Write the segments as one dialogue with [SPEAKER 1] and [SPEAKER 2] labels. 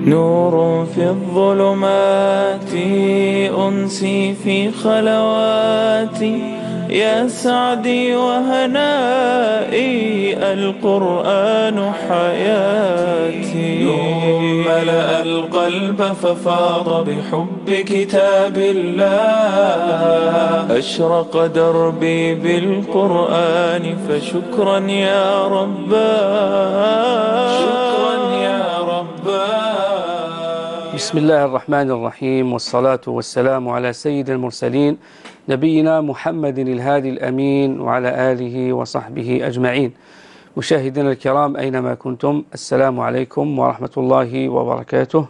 [SPEAKER 1] نور في الظلمات أنسي في خلواتي، يا سعدي وهنائي القرآن حياتي. نور ملأ القلب ففاض بحب كتاب الله، أشرق دربي بالقرآن فشكرا يا رباه، شكرا يا رباه.
[SPEAKER 2] بسم الله الرحمن الرحيم، والصلاة والسلام على سيد المرسلين نبينا محمد الهادي الأمين وعلى آله وصحبه أجمعين. مشاهدينا الكرام أينما كنتم، السلام عليكم ورحمة الله وبركاته.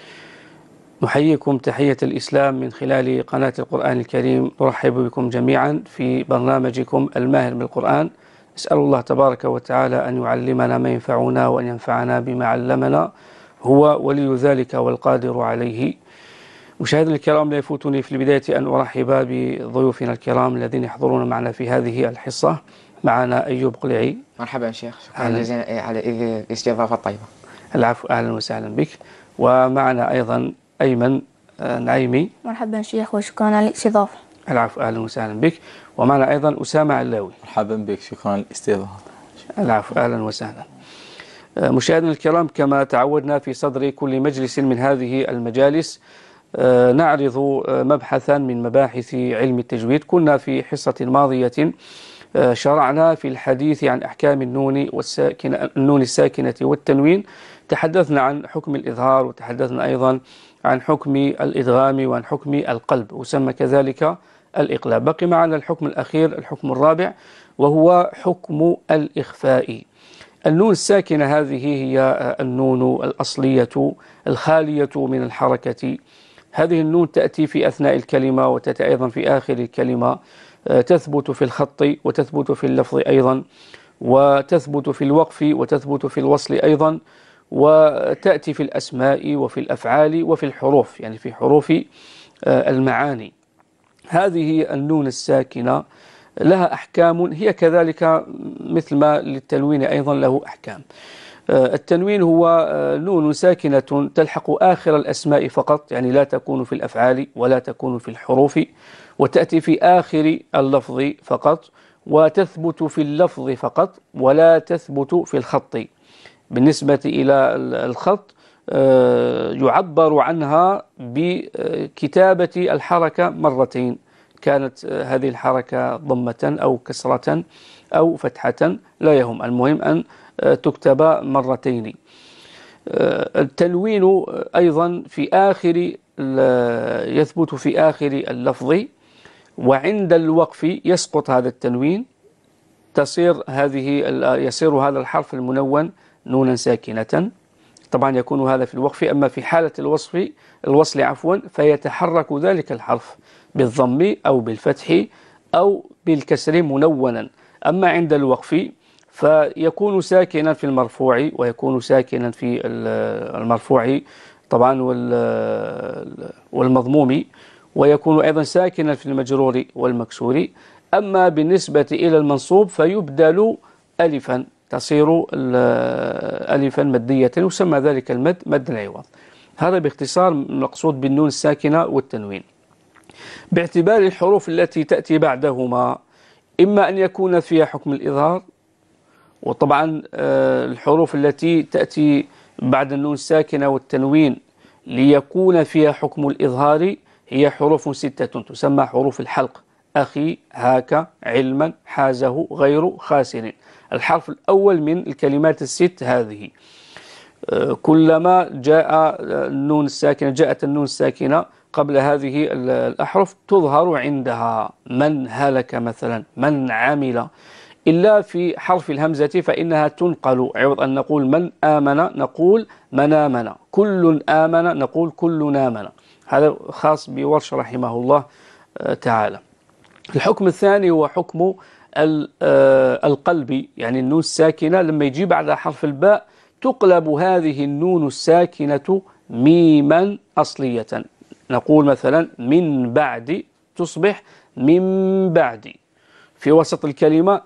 [SPEAKER 2] نحييكم تحية الإسلام من خلال قناة القرآن الكريم. نرحب بكم جميعا في برنامجكم الماهر بالقرآن. نسأل الله تبارك وتعالى أن يعلمنا ما ينفعنا وأن ينفعنا بما علمنا، هو ولي ذلك والقادر عليه. مشاهدينا الكرام، لا يفوتني في البداية أن أرحب بضيوفنا الكرام الذين يحضرون معنا في هذه الحصة. معنا أيوب قلعي.
[SPEAKER 3] مرحبا شيخ، شكرا جزيلا على الاستضافة الطيبة.
[SPEAKER 2] العفو، أهلا وسهلا بك. ومعنا أيضا أيمن نعيمي.
[SPEAKER 4] مرحبا شيخ وشكرا على الاستضافة.
[SPEAKER 2] العفو، أهلا وسهلا بك. ومعنا أيضا أسامة علاوي.
[SPEAKER 5] مرحبا بك، شكرا على الاستضافة.
[SPEAKER 2] العفو، أهلا وسهلا. مشاهدينا الكرام، كما تعودنا في صدر كل مجلس من هذه المجالس نعرض مبحثا من مباحث علم التجويد. كنا في حصة ماضية شرعنا في الحديث عن أحكام النون الساكنة والتنوين. تحدثنا عن حكم الإظهار، وتحدثنا أيضا عن حكم الإدغام وعن حكم القلب، وسمى كذلك الإقلاب. بقي معنا الحكم الأخير، الحكم الرابع، وهو حكم الإخفاء. النون الساكنة هذه هي النون الأصلية الخالية من الحركة. هذه النون تأتي في أثناء الكلمة وتأتي أيضا في آخر الكلمة، تثبت في الخط وتثبت في اللفظ أيضا، وتثبت في الوقف وتثبت في الوصل أيضا، وتأتي في الأسماء وفي الأفعال وفي الحروف، يعني في حروف المعاني. هذه النون الساكنة لها أحكام، هي كذلك مثل ما للتنوين أيضا له أحكام. التنوين هو نون ساكنة تلحق آخر الأسماء فقط، يعني لا تكون في الأفعال ولا تكون في الحروف، وتأتي في آخر اللفظ فقط، وتثبت في اللفظ فقط ولا تثبت في الخط. بالنسبة إلى الخط يعبر عنها بكتابة الحركة مرتين، كانت هذه الحركة ضمة أو كسرة أو فتحة، لا يهم، المهم أن تكتب مرتين. التنوين أيضا في آخر يثبت في آخر اللفظ، وعند الوقف يسقط هذا التنوين، يصير هذا الحرف المنون نونا ساكنة. طبعا يكون هذا في الوقف. أما في حالة الوصل فيتحرك ذلك الحرف بالضم أو بالفتح أو بالكسر منونا. أما عند الوقف فيكون ساكنا في المرفوع، ويكون ساكنا في المرفوع طبعا والمضموم، ويكون أيضا ساكنا في المجرور والمكسور. أما بالنسبة إلى المنصوب فيبدل ألفا، تصير ألفا مدية، يسمى ذلك المد مد العوض. هذا باختصار المقصود بالنون الساكنة والتنوين. باعتبار الحروف التي تأتي بعدهما، إما أن يكون فيها حكم الإظهار، وطبعا الحروف التي تأتي بعد النون الساكنة والتنوين ليكون فيها حكم الإظهار هي حروف 6 تسمى حروف الحلق: أخي، هاك، علما، حازه، غير، خاسر. الحرف الأول من الكلمات الست هذه. كلما جاءت النون الساكنة قبل هذه الأحرف تظهر عندها. من هلك مثلا، من عمل. إلا في حرف الهمزة فإنها تنقل، عوض أن نقول من آمن نقول من آمن، كل آمن نقول كل آمن. هذا خاص بورش رحمه الله تعالى. الحكم الثاني هو حكم القلب، يعني النون الساكنة لما يجي بعد حرف الباء تقلب هذه النون الساكنة ميما أصلية. نقول مثلا من بعد تصبح من بعد. في وسط الكلمة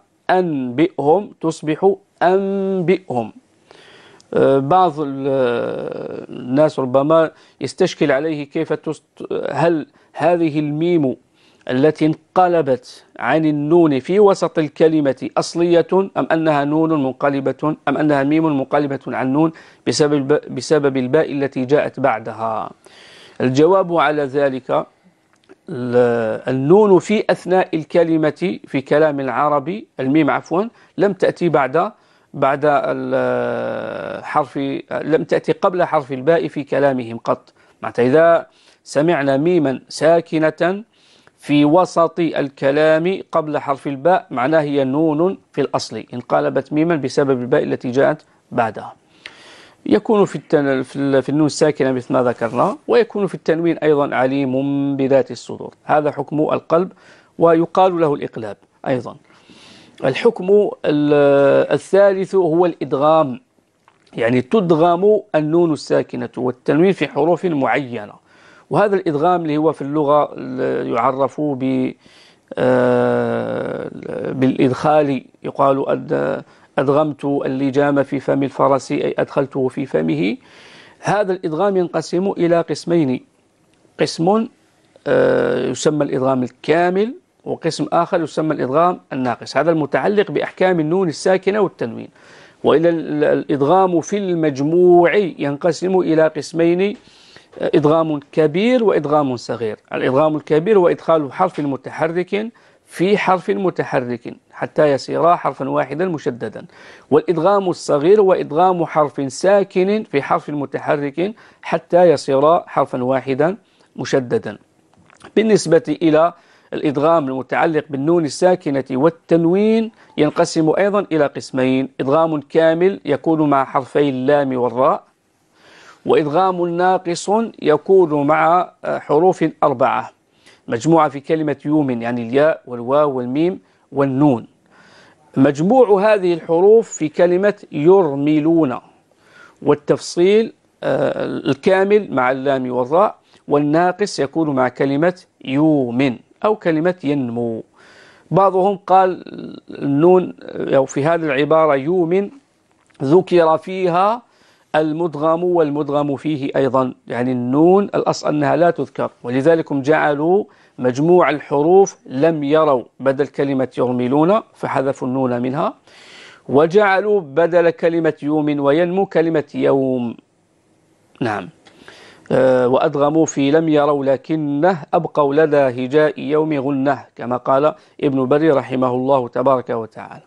[SPEAKER 2] أنبئهم تصبح أنبئهم. بعض الناس الناس ربما يستشكل عليه كيف هل هذه الميم التي انقلبت عن النون في وسط الكلمة أصلية أم أنها نون منقلبة أم أنها ميم منقلبة عن نون بسبب الباء التي جاءت بعدها. الجواب على ذلك النون في أثناء الكلمة في كلام العربي، الميم عفوا، لم تأتي بعد الحرف، لم تأتي قبل حرف الباء في كلامهم قط. معناتها إذا سمعنا ميما ساكنة في وسط الكلام قبل حرف الباء معناه هي نون في الأصل، انقلبت ميما بسبب الباء التي جاءت بعدها. يكون في النون الساكنة مثل ما ذكرنا، ويكون في التنوين أيضا عليم بذات الصدور. هذا حكم القلب ويقال له الإقلاب أيضا. الحكم الثالث هو الإدغام، يعني تدغم النون الساكنة والتنوين في حروف معينة. وهذا الإدغام اللي هو في اللغة يعرف بالإدخال، يقال أدغمت اللجام في فم الفرس، أي أدخلته في فمه. هذا الإدغام ينقسم إلى قسمين، قسم يسمى الإدغام الكامل، وقسم آخر يسمى الإدغام الناقص. هذا المتعلق بأحكام النون الساكنة والتنوين. وإلى الإدغام في المجموع ينقسم إلى قسمين، إدغام كبير وإدغام صغير. الإدغام الكبير هو إدخال حرف متحرك في حرف متحرك حتى يصير حرفا واحدا مشددا. والإدغام الصغير هو إدغام حرف ساكن في حرف متحرك حتى يصير حرفا واحدا مشددا. بالنسبة إلى الإدغام المتعلق بالنون الساكنة والتنوين ينقسم أيضا إلى قسمين، إدغام كامل يكون مع حرفي اللام والراء، وإدغام ناقص يكون مع حروف 4 مجموعة في كلمة يوم، يعني الياء والواو والميم والنون. مجموع هذه الحروف في كلمة يرملون، والتفصيل الكامل مع اللام والراء، والناقص يكون مع كلمة يوم أو كلمة ينمو. بعضهم قال النون أو في هذه العبارة يوم ذكر فيها المدغم والمدغم فيه أيضا، يعني النون الأصل أنها لا تذكر، ولذلك جعلوا مجموع الحروف لم يروا بدل كلمة يرملون فحذفوا النون منها، وجعلوا بدل كلمة يوم وينمو كلمة يوم. نعم. وأدغموا في لم يروا لكنه أبقوا لدى هجاء يوم غنه، كما قال ابن بري رحمه الله تبارك وتعالى.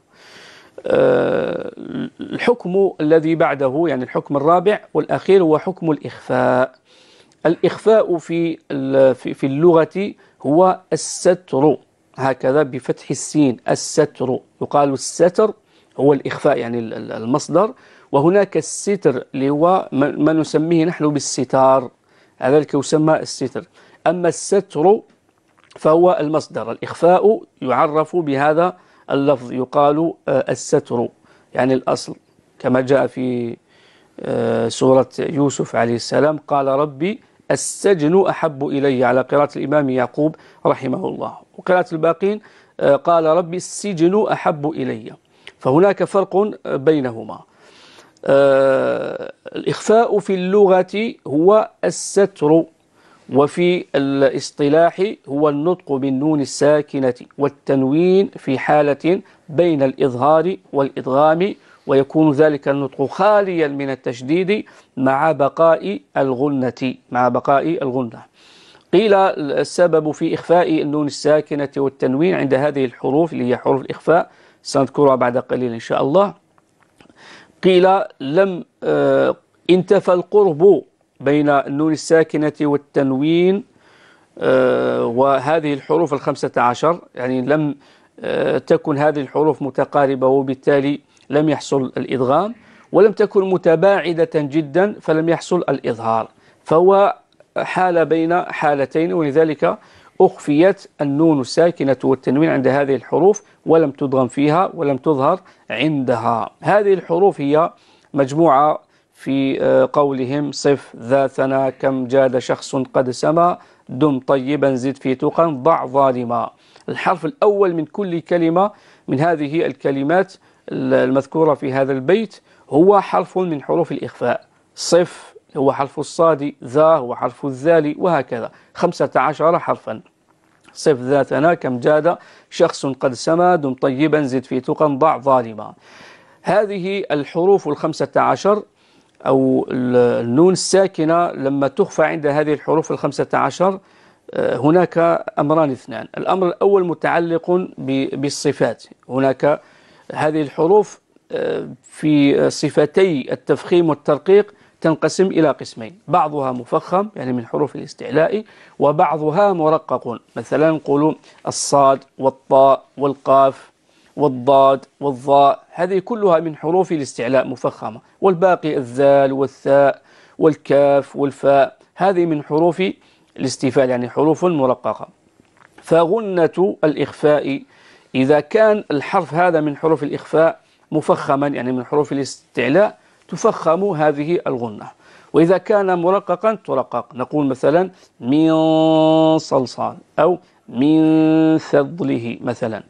[SPEAKER 2] الحكم الذي بعده، يعني الحكم الرابع والأخير، هو حكم الإخفاء. الإخفاء في اللغة هو الستر، هكذا بفتح السين، الستر. يقال الستر هو الإخفاء يعني المصدر، وهناك الستر اللي هو ما نسميه نحن بالستار، هذا يسمى الستر. أما الستر فهو المصدر. الإخفاء يعرف بهذا اللفظ، يقال الستر، يعني الأصل، كما جاء في سورة يوسف عليه السلام، قال ربي السجن أحب إلي، على قراءة الإمام يعقوب رحمه الله. وقراءة الباقين قال ربي السجن أحب إلي. فهناك فرق بينهما. الإخفاء في اللغة هو الستر، وفي الاصطلاح هو النطق بالنون الساكنة والتنوين في حالة بين الإظهار والإدغام، ويكون ذلك النطق خاليا من التشديد مع بقاء الغنة. قيل السبب في إخفاء النون الساكنة والتنوين عند هذه الحروف اللي هي حروف الإخفاء سنذكرها بعد قليل إن شاء الله. قيل لم انتفى القرب بين النون الساكنة والتنوين وهذه الحروف 15، يعني لم تكن هذه الحروف متقاربة، وبالتالي لم يحصل الإدغام، ولم تكن متباعدة جدا فلم يحصل الإظهار، فهو حال بين حالتين، ولذلك أخفيت النون الساكنة والتنوين عند هذه الحروف ولم تدغم فيها ولم تظهر عندها. هذه الحروف هي مجموعة في قولهم صف ذا ثنا كم جاد شخص قد سما دم طيبا زد في تقى ضع ظالما. الحرف الأول من كل كلمة من هذه الكلمات المذكورة في هذا البيت هو حرف من حروف الإخفاء. صف هو حرف الصاد، ذا هو حرف الذال، وهكذا 15 حرفا. صف ذاتنا كم جاد شخص قد سما، دم طيبا زد في تقى ضع ظالما. هذه الحروف 15 أو النون الساكنة لما تخفى عند هذه الحروف 15 هناك أمران اثنان. الأمر الأول متعلق بالصفات. هناك هذه الحروف في صفتي التفخيم والترقيق تنقسم إلى قسمين، بعضها مفخم يعني من حروف الاستعلاء، وبعضها مرقق. مثلا نقول الصاد والطاء والقاف والضاد والظاء، هذه كلها من حروف الاستعلاء مفخمة، والباقي الذال والثاء والكاف والفاء هذه من حروف الاستفال يعني حروف مرققة. فغنة الإخفاء إذا كان الحرف هذا من حروف الإخفاء مفخما يعني من حروف الاستعلاء تفخم هذه الغنة، وإذا كان مرققا ترقق. نقول مثلا من صلصال أو من فضله مثلا.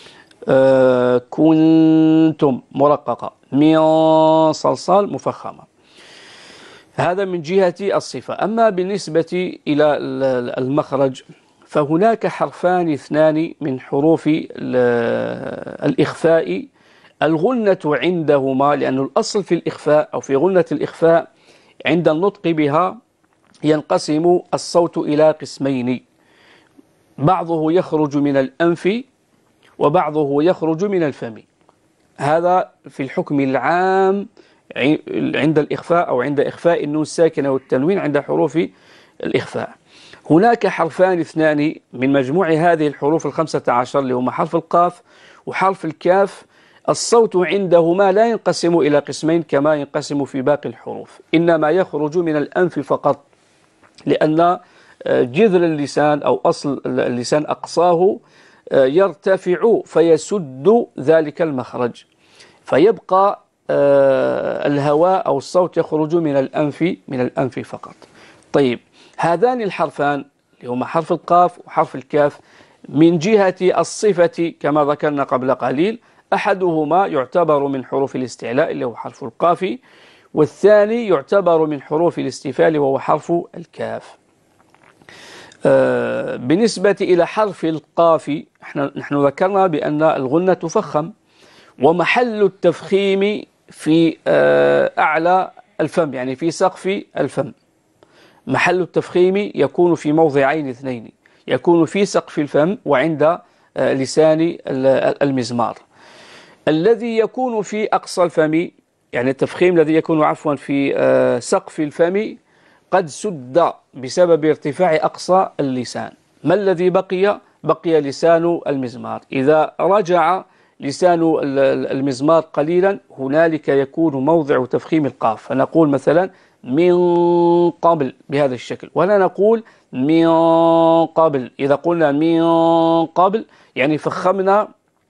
[SPEAKER 2] كنتم مرققة، من صلصال مفخمة. هذا من جهة الصفة. أما بالنسبة إلى المخرج فهناك حرفان اثنان من حروف الإخفاء الغنة عندهما، لأن الأصل في الإخفاء أو في غنة الإخفاء عند النطق بها ينقسم الصوت إلى قسمين، بعضه يخرج من الأنف وبعضه يخرج من الفم. هذا في الحكم العام عند الإخفاء أو عند إخفاء النون الساكنة والتنوين عند حروف الإخفاء. هناك حرفان اثنان من مجموع هذه الحروف 15 اللي هما حرف القاف وحرف الكاف، الصوت عندهما لا ينقسم إلى قسمين كما ينقسم في باقي الحروف، إنما يخرج من الأنف فقط، لأن جذر اللسان أو أصل اللسان أقصاه يرتفع فيسد ذلك المخرج، فيبقى الهواء أو الصوت يخرج من الأنف فقط. طيب هذان الحرفان اللي هما حرف القاف وحرف الكاف من جهة الصفة كما ذكرنا قبل قليل، أحدهما يعتبر من حروف الاستعلاء اللي هو حرف القاف، والثاني يعتبر من حروف الاستفال وهو حرف الكاف. بالنسبة إلى حرف القاف نحن ذكرنا بأن الغنة تفخم، ومحل التفخيم في أعلى الفم يعني في سقف الفم. محل التفخيم يكون في موضعين اثنين، يكون في سقف الفم وعند لسان المزمار. الذي يكون في أقصى الفم يعني التفخيم الذي يكون عفوا في سقف الفم قد سد بسبب ارتفاع أقصى اللسان. ما الذي بقي؟ بقي لسان المزمار. إذا رجع لسان المزمار قليلا هنالك يكون موضع تفخيم القاف، فنقول مثلا من قبل بهذا الشكل، ولا نقول من قبل. إذا قلنا من قبل يعني فخمنا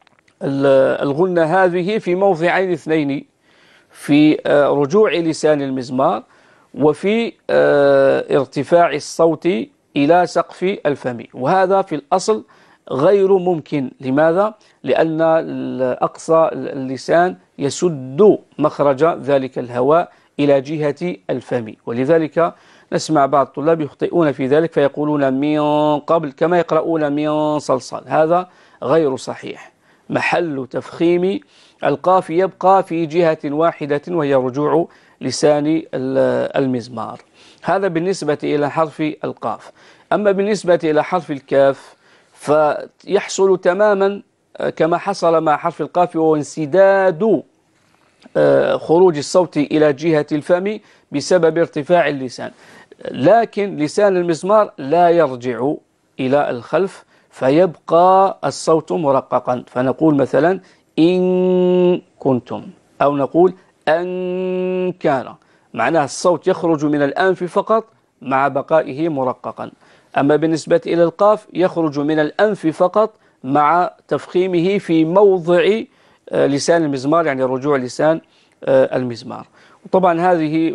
[SPEAKER 2] الغنة هذه في موضعين اثنين، في رجوع لسان المزمار وفي ارتفاع الصوت إلى سقف الفم، وهذا في الأصل غير ممكن. لماذا؟ لأن أقصى اللسان يسد مخرج ذلك الهواء إلى جهة الفم، ولذلك نسمع بعض الطلاب يخطئون في ذلك فيقولون من قبل كما يقرؤون من صلصال، هذا غير صحيح. محل تفخيم القاف يبقى في جهة واحدة وهي رجوع لسان المزمار. هذا بالنسبة إلى حرف القاف. أما بالنسبة إلى حرف الكاف فيحصل تماما كما حصل مع حرف القاف، وهو انسداد خروج الصوت إلى جهة الفم بسبب ارتفاع اللسان، لكن لسان المزمار لا يرجع إلى الخلف فيبقى الصوت مرققا، فنقول مثلا إن كنتم أو نقول أن كان، معناه الصوت يخرج من الأنف فقط مع بقائه مرققا. أما بالنسبة إلى القاف يخرج من الأنف فقط مع تفخيمه في موضع لسان المزمار يعني رجوع لسان المزمار. وطبعا هذه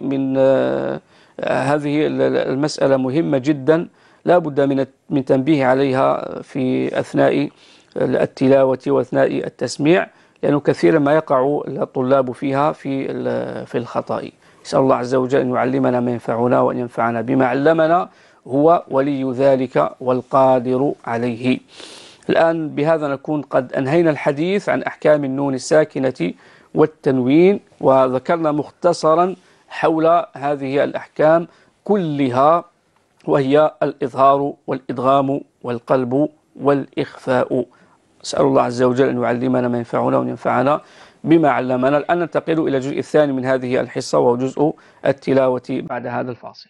[SPEAKER 2] هذه المسألة مهمة جدا لا بد من تنبيه عليها في أثناء التلاوة وأثناء التسميع، لأنه كثيرا ما يقع الطلاب فيها في الخطأ. نسأل الله عز وجل أن يعلمنا ما ينفعنا وأن ينفعنا بما علمنا، هو ولي ذلك والقادر عليه. الآن بهذا نكون قد أنهينا الحديث عن أحكام النون الساكنة والتنوين، وذكرنا مختصرا حول هذه الأحكام كلها، وهي الإظهار والإدغام والقلب والإخفاء. أسأل الله عز وجل أن يعلمنا ما ينفعنا وأن ينفعنا بما علمنا. الآن ننتقل إلى الجزء الثاني من هذه الحصة، وهو جزء التلاوة بعد هذا الفاصل.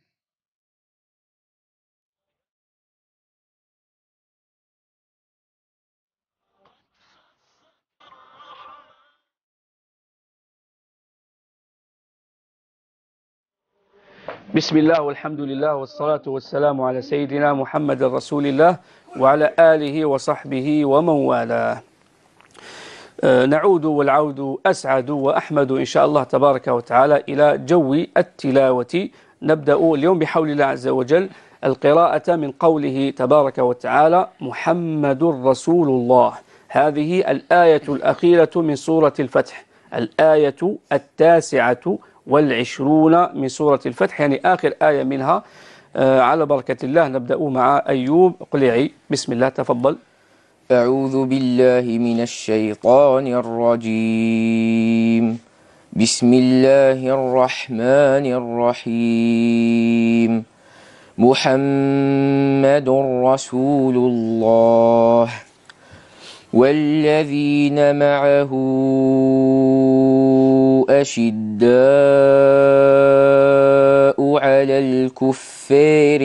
[SPEAKER 2] بسم الله والحمد لله والصلاة والسلام على سيدنا محمد رسول الله وعلى آله وصحبه ومن والاه. نعود والعود أسعد وأحمد إن شاء الله تبارك وتعالى إلى جو التلاوة. نبدأ اليوم بحول الله عز وجل القراءة من قوله تبارك وتعالى: محمد رسول الله. هذه الآية الأخيرة من سورة الفتح، الآية 29 من سورة الفتح، يعني آخر آية منها. على بركة الله نبدأ مع أيوب قليعي. بسم الله، تفضل.
[SPEAKER 3] أعوذ بالله من الشيطان الرجيم. بسم الله الرحمن الرحيم. محمد رسول الله والذين معه أشداء على الكفار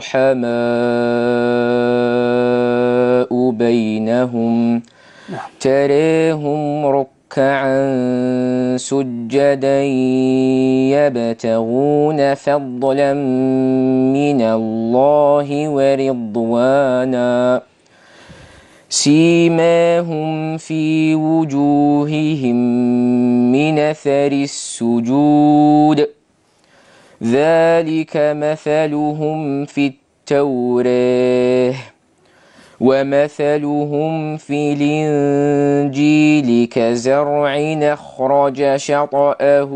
[SPEAKER 3] رحماء بينهم تراهم ركعا سجدا يبتغون فضلا من الله ورضوانا سيماهم في وجوههم من أثر السجود ذلك مثلهم في التوراة ومثلهم في الإنجيل كزرع أخرج شطأه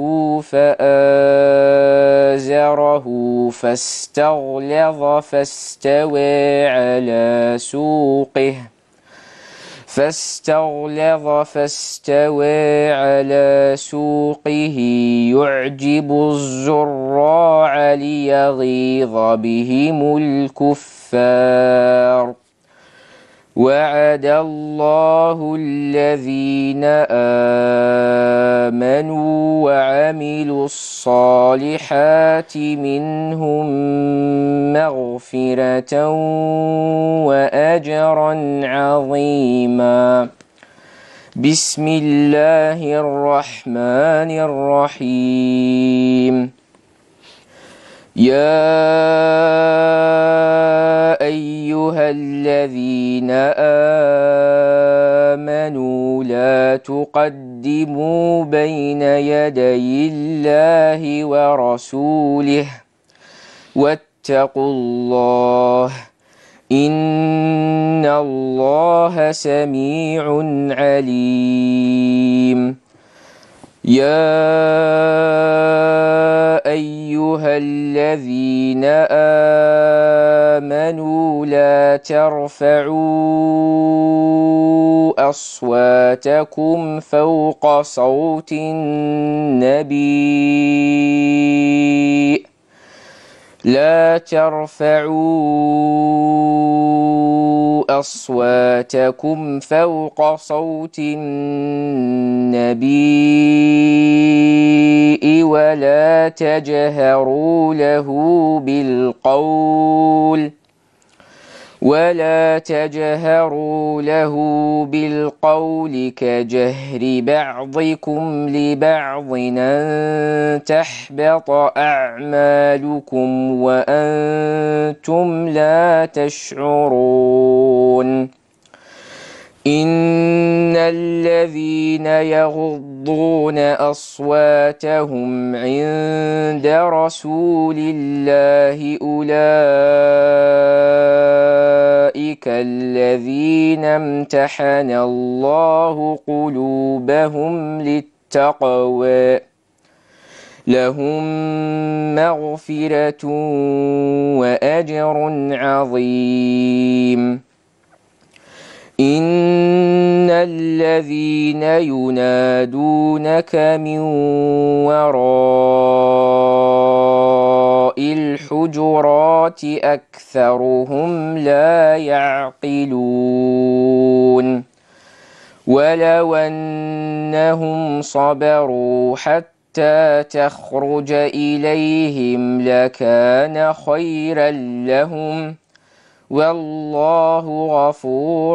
[SPEAKER 3] فآزره فاستغلظ فاستوى على سوقه يعجب الزراع ليغيظ بهم الكفار. وعد الله الذين آمنوا وعملوا الصالحات منهم مغفرة وأجرا عظيما. بسم الله الرحمن الرحيم. يا أيها الذين آمنوا لا تقدموا بين يدي الله ورسوله واتقوا الله إن الله سميع عليم. يا أيها الذين آمنوا لا ترفعوا أصواتكم فوق صوت النبي لا ترفعوا أصواتكم فوق صوت النبي ولا تجهروا له بالقول كجهر بعضكم لبعض أن تحبط أعمالكم وأنتم لا تشعرون. إن الذين يغضون أصواتهم عند رسول الله أولئك الذين امتحن الله قلوبهم للتقوى لهم مغفرة وأجر عظيم. إن الذين ينادونك من وراء الحجرات أكثرهم لا يعقلون. ولو أنهم صبروا حتى تخرج إليهم لكان خيرا لهم والله غفور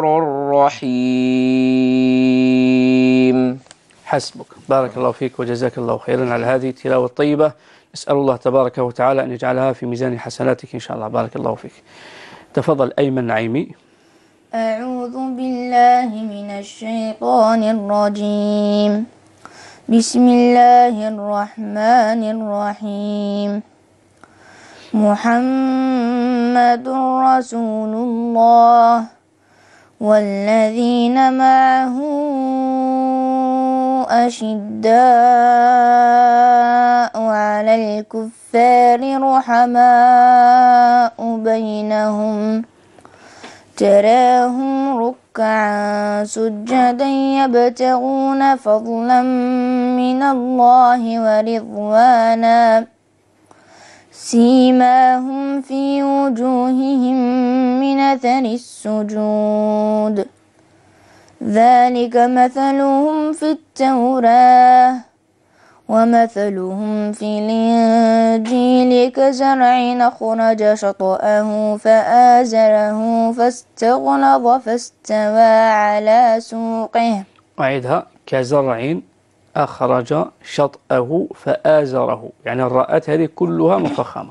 [SPEAKER 3] رحيم.
[SPEAKER 2] حسبك. بارك الله فيك وجزاك الله خيرا على هذه التلاوة الطيبة. نسأل الله تبارك وتعالى أن يجعلها في ميزان حسناتك إن شاء الله. بارك الله فيك. تفضل أيمن نعيمي.
[SPEAKER 4] أعوذ بالله من الشيطان الرجيم. بسم الله الرحمن الرحيم. محمد رسول الله والذين معه أشداء على الكفار رحماء بينهم تراهم ركعا سجدا يبتغون فضلا من الله ورضوانا سيماهم في وجوههم من أثر السجود ذلك مثلهم في التوراة ومثلهم في الإنجيل كزرع أخرج شطأه فآزره فاستغلظ فاستوى على سوقه.
[SPEAKER 2] أعيدها. كزرع أخرج شطأه فآزره، يعني الراءات هذه كلها مفخمة.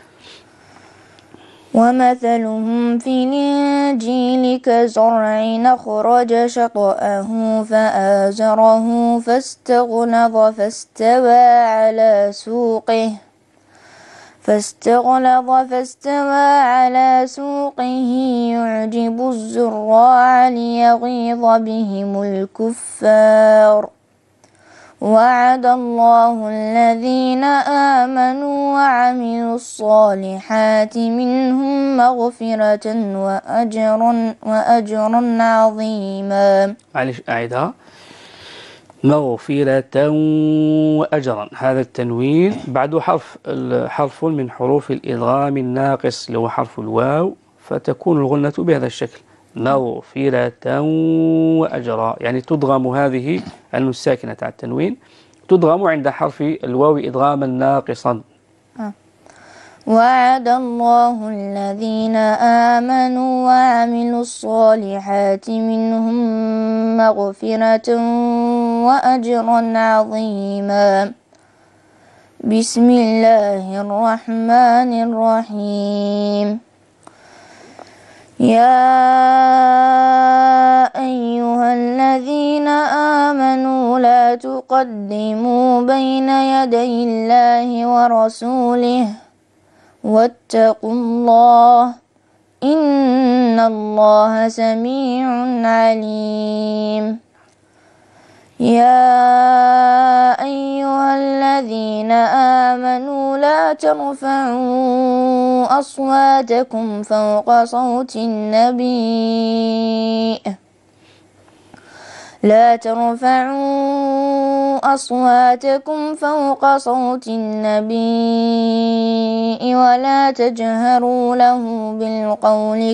[SPEAKER 4] ومثلهم في الإنجيل كزرع أخرج شطأه فآزره فاستغلظ فاستوى على سوقه يعجب الزراع ليغيظ بهم الكفار. وعد الله الذين آمنوا وعملوا الصالحات منهم مغفرة وأجرا عظيما.
[SPEAKER 2] معلش أعيدها. مغفرة وأجرا، هذا التنوين بعده حرف من حروف الإدغام الناقص اللي هو حرف الواو، فتكون الغنة بهذا الشكل مغفرة وأجرا، يعني تدغم هذه النون الساكنة على التنوين تدغم عند حرف الواو إدغاما ناقصا.
[SPEAKER 4] وعد الله الذين آمنوا وعملوا الصالحات منهم مغفرة وأجرا عظيما. بسم الله الرحمن الرحيم. يا أيها الذين آمنوا لا تقدموا بين يدي الله ورسوله واتقوا الله إن الله سميع عليم. يا أيها الذين آمنوا لا ترفعوا أصواتكم فوق صوت النبي ولا تجهروا له بالقول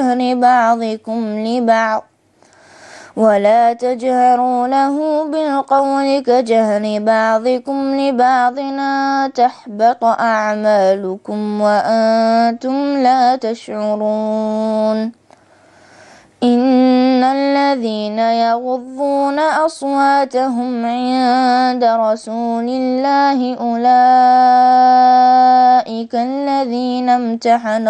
[SPEAKER 4] كجهر بعضكم لبعض أن تحبط أعمالكم وأنتم لا تشعرون. إن الذين يغضون أصواتهم عند رسول الله أولئك الذين امتحن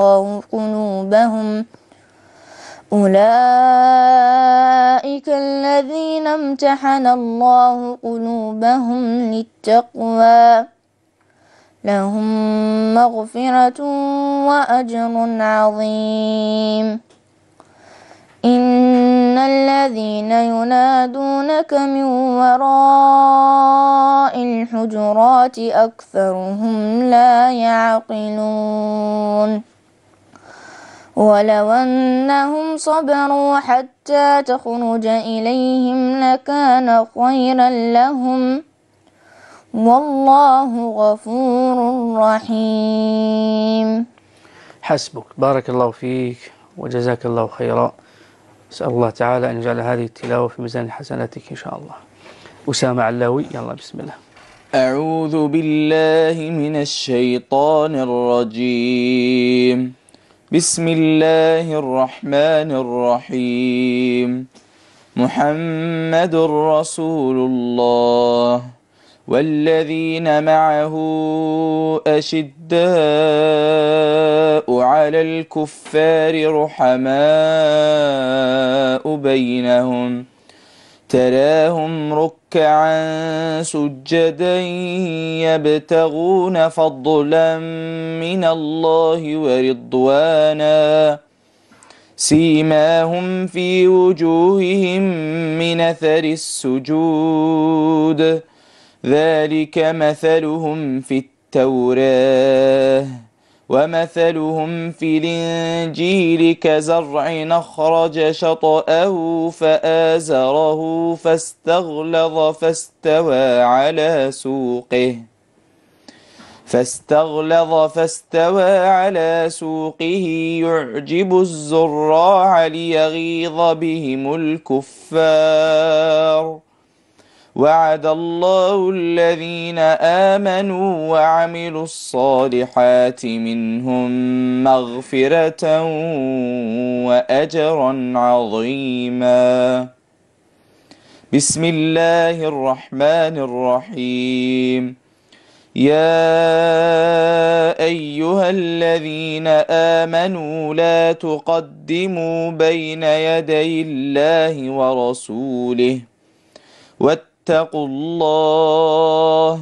[SPEAKER 4] الله قلوبهم للتقوى لهم مغفرة وأجر عظيم. إن الذين ينادونك من وراء الحجرات أكثرهم لا يعقلون ولو أنهم صبروا حتى تخرج إليهم لكان خيرا لهم والله غفور رحيم.
[SPEAKER 2] حسبك، بارك الله فيك وجزاك الله خيرا. أسأل الله تعالى أن يجعل هذه التلاوة في ميزان حسناتك إن شاء الله. أسامة علاوي، يلا بسم الله.
[SPEAKER 1] أعوذ بالله من الشيطان الرجيم. بسم الله الرحمن الرحيم. محمد رسول الله والذين معه أشداء على الكفار رحماء بينهم تراهم ركعا سجدا يبتغون فضلا من الله ورضوانا سيماهم في وجوههم من أثر السجود ذلك مثلهم في التوراة ومثلهم في الإنجيل كزرع أخرج شطأه فآزره فاستغلظ فاستوى على سوقه يعجب الزراع ليغيظ بهم الكفار وعد الله الذين آمنوا وعملوا الصالحات منهم مغفرة وأجرا عظيما. بسم الله الرحمن الرحيم. يا أيها الذين آمنوا لا تقدموا بين يدي الله ورسوله واتقوا الله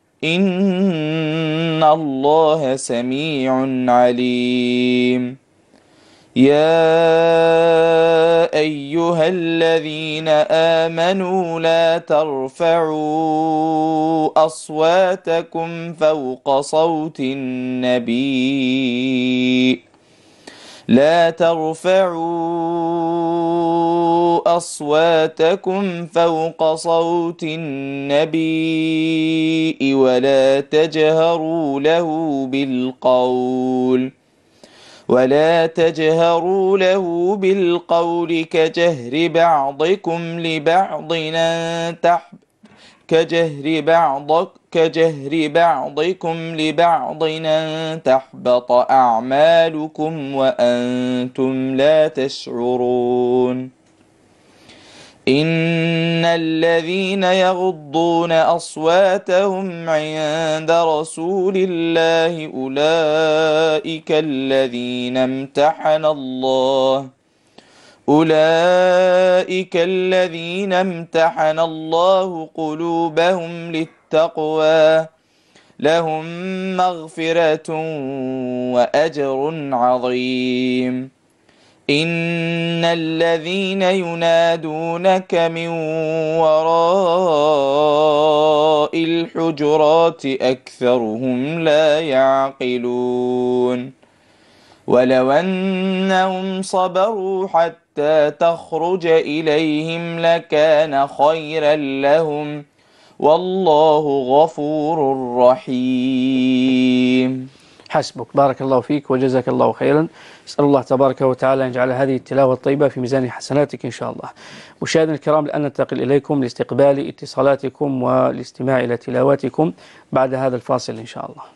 [SPEAKER 1] إن الله سميع عليم. يا أيها الذين آمنوا لا ترفعوا أصواتكم فوق صوت النبي لا ترفعوا أصواتكم فوق صوت النبي ولا تجهروا له بالقول كجهر بعضكم لبعض أن تحبط أعمالكم وأنتم لا تشعرون. إن الذين يغضون أصواتهم عند رسول الله أولئك الذين امتحن الله قلوبهم للتقوى لهم مغفرة وأجر عظيم. إن الذين ينادونك من وراء الحجرات أكثرهم لا يعقلون ولو أنهم صبروا حتى تخرج إليهم لكان خيرا لهم والله غفور رحيم.
[SPEAKER 2] حسبك، بارك الله فيك وجزاك الله خيرا. أسأل الله تبارك وتعالى أن يجعل هذه التلاوة الطيبة في ميزان حسناتك إن شاء الله. مشاهدينا الكرام، الآن ننتقل إليكم لاستقبال اتصالاتكم والاستماع إلى تلاواتكم بعد هذا الفاصل إن شاء الله.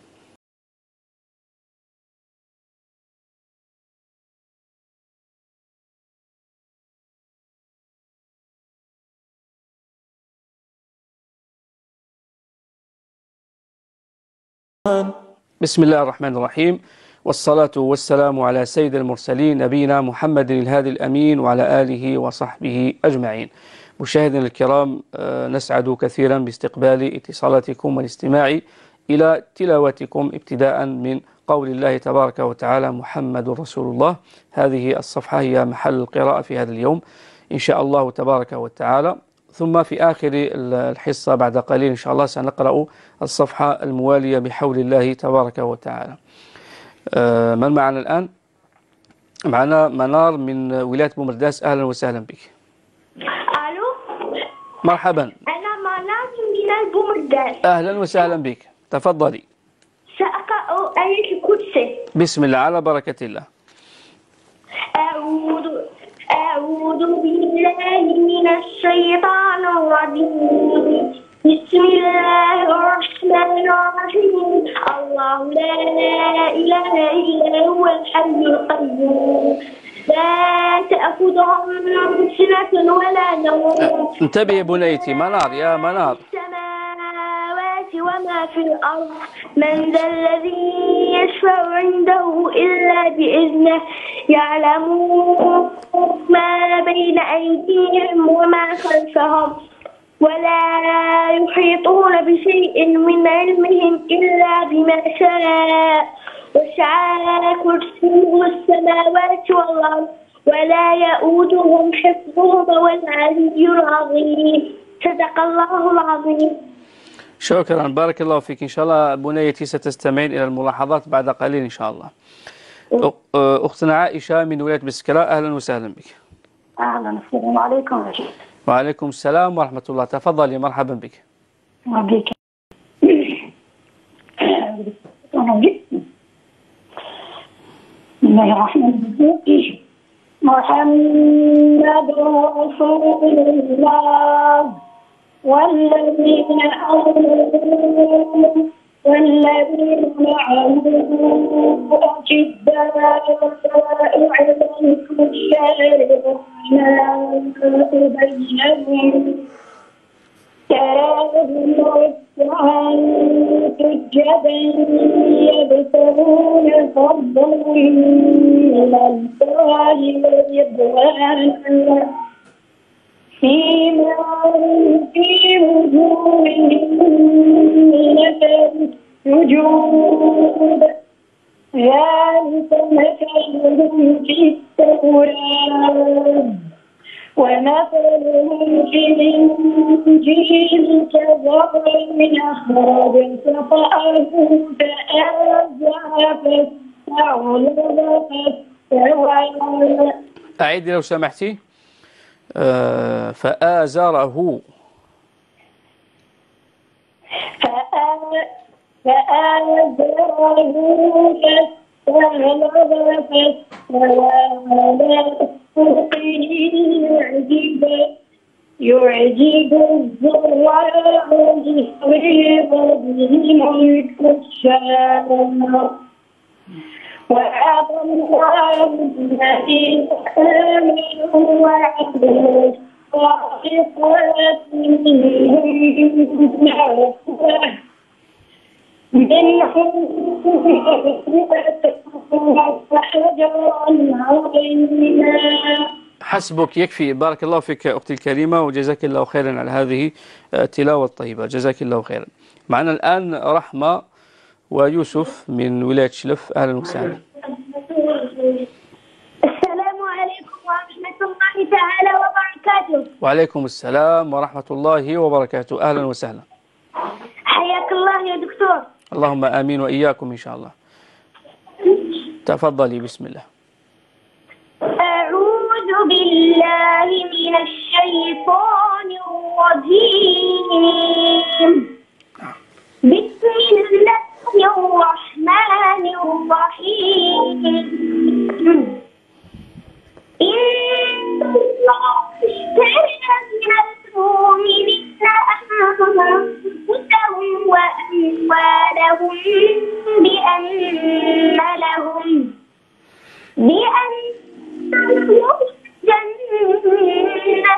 [SPEAKER 2] بسم الله الرحمن الرحيم، والصلاة والسلام على سيد المرسلين نبينا محمد الهادي الأمين وعلى آله وصحبه أجمعين. مشاهدينا الكرام، نسعد كثيرا باستقبال اتصالاتكم والاستماع إلى تلاوتكم ابتداء من قول الله تبارك وتعالى محمد رسول الله. هذه الصفحة هي محل القراءة في هذا اليوم إن شاء الله تبارك وتعالى. ثم في آخر الحصة بعد قليل إن شاء الله سنقرأ الصفحة الموالية بحول الله تبارك وتعالى. من معنا الآن؟ معنا منار من ولاية بومرداس. أهلا وسهلا بك.
[SPEAKER 6] ألو.
[SPEAKER 2] مرحبا.
[SPEAKER 6] أنا منار من البومرداس.
[SPEAKER 2] أهلا وسهلا بك، تفضلي.
[SPEAKER 6] سأقرأ آية الكرسي.
[SPEAKER 2] بسم الله على بركة الله.
[SPEAKER 6] أعوذ بالله من الشيطان الرجيم. بسم الله الرحمن الرحيم. الله لا إله إلا هو الحي القيوم لا تأخذه سنة ولا نوم.
[SPEAKER 2] انتبه يا بنيتي. منار يا منار.
[SPEAKER 6] السماوات وما في الأرض من ذا الذي يشفع عنده إلا بإذنه يعلم ما بين أيديهم وما خلفهم ولا يحيطون بشيء من علمهم إلا بما شاء وسع كرسيه السماوات والأرض ولا يؤودهم حفظهما والعلي العظيم. صدق الله العظيم.
[SPEAKER 2] شكرا، بارك الله فيك. إن شاء الله بنيتي ستستمعين إلى الملاحظات بعد قليل إن شاء الله. أختنا عائشة من ولاية بسكرة. أهلا وسهلا بك.
[SPEAKER 7] أهلا، السلام عليكم.
[SPEAKER 2] وعليكم السلام ورحمة الله. تفضلي، مرحبا بك.
[SPEAKER 7] بك. بسم الله الرحمن الرحيم. محمد رسول الله والذين آمنوا والذين معه أشداء على الكفار بينهم تراهم ركعا سجدا يبتغون فضلا من الله ورضوانا سيماهم في وجوههم من أثر السجود ذلك مثلهم في التوراة ومثلهم في الإنجيل كزرع أخرج شطأه فآزره فاستغلظ فاستوى.
[SPEAKER 2] أعيد لو سمحتي. فآزره
[SPEAKER 7] فاستغلظ فاستوى على سوقه يعجب الزراع ليغيظ بهم الكفار وعد الله الذين آمنوا وعملوا الصالحات منهم مغفرة وأجرا عظيما.
[SPEAKER 2] حسبك، يكفي. بارك الله فيك أختي الكريمة وجزاك الله خيرا على هذه التلاوة الطيبة، جزاك الله خيرا. معنا الآن رحمة ويوسف من ولاية شلف. أهلا وسهلا.
[SPEAKER 6] السلام عليكم ورحمة الله تعالى وبركاته.
[SPEAKER 2] وعليكم السلام ورحمة الله وبركاته. أهلا وسهلا.
[SPEAKER 6] حياك الله يا دكتور.
[SPEAKER 2] اللهم آمين وإياكم إن شاء الله. تفضلي، بسم الله.
[SPEAKER 6] أعوذ بالله من الشيطان الرجيم. بسم الله الرحمن الرحيم. إن الله اشترى من المؤمنين أنفسهم وأموالهم بأن لهم جنة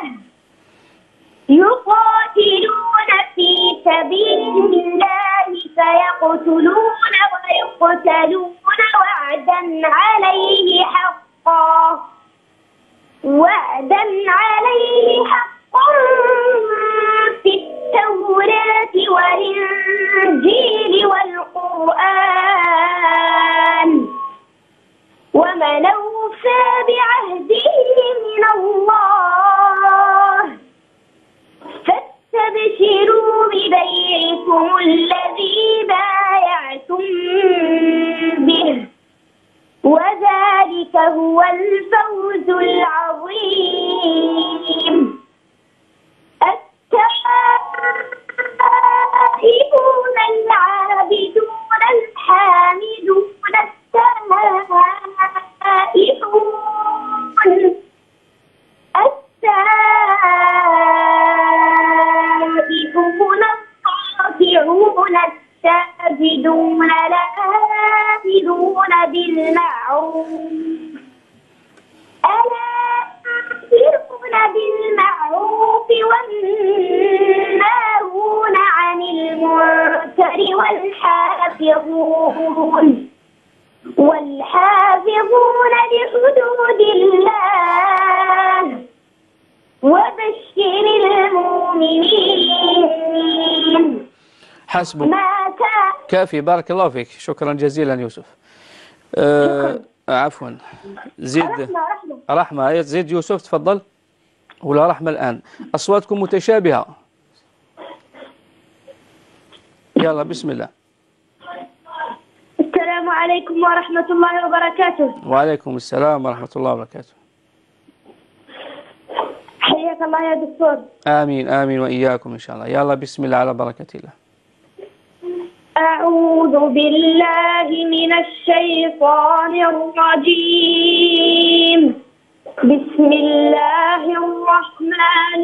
[SPEAKER 6] يقاتلون في سبيل الله فيقتلون ويقتلون وعدا عليه حقا في التوراة والإنجيل والقرآن ومن أوفى بعهده من الله فاستبشروا ببيعكم الذي بايعتم به وذلك هو الفوز العظيم. التائبون العابدون الحامدون السائحون الراكعون الساجدون الآمرون بالمعروف والناهون عن المنكر والحافظون لحدود الله وبشر المؤمنين.
[SPEAKER 2] حسبك، كافي، بارك الله فيك، شكرا جزيلا يوسف. عفوا زيد رحمة، زيد يوسف تفضل، ولا رحمة الآن؟ أصواتكم متشابهة. يلا بسم الله.
[SPEAKER 6] السلام عليكم ورحمة الله وبركاته.
[SPEAKER 2] وعليكم السلام ورحمة الله وبركاته.
[SPEAKER 6] حياك الله يا دكتور.
[SPEAKER 2] آمين آمين وإياكم إن شاء الله. يلا بسم الله على بركة الله.
[SPEAKER 6] أعوذ بالله من الشيطان الرجيم. بسم الله الرحمن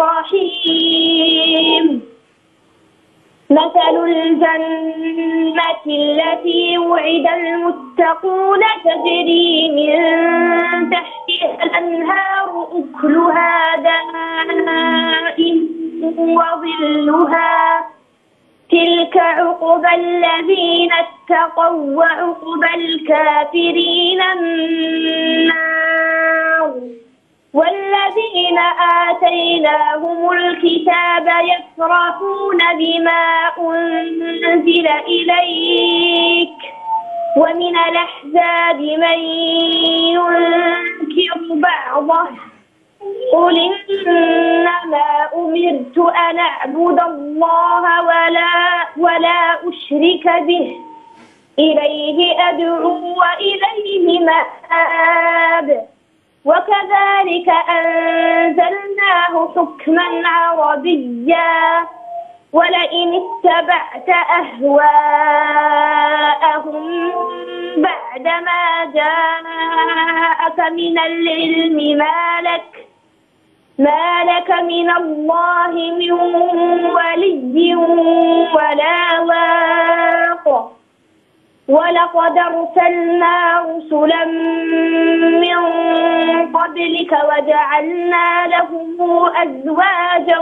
[SPEAKER 6] الرحيم. مثل الجنة التي وعد المتقون تجري من تحتها الأنهار أكلها دائم وظلها تلك عقبى الذين اتقوا وعقبى الكافرين النار. والذين آتيناهم الكتاب يفرحون بما أنزل إليك ومن الأحزاب من ينكر بعضه قل إنما أمرت أن أعبد الله ولا أشرك به إليه أدعو وإليه مآب. وكذلك أنزلناه حكما عربيا ولئن اتبعت أهواءهم بعدما جاءك من العلم ما لك من الله من ولي ولا واق. ولقد أرسلنا رسلا من قبلك وجعلنا لهم أزواجا